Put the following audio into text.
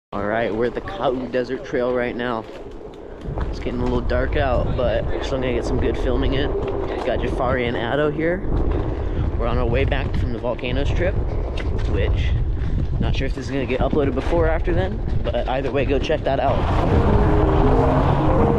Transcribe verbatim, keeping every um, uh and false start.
All right, we're at the Kau Desert Trail right now. It's getting a little dark out, but we're still gonna get some good filming in. Got Jafari and Addo here. We're on our way back from the volcanoes trip, which not sure if this is gonna get uploaded before or after then, but either way, go check that out.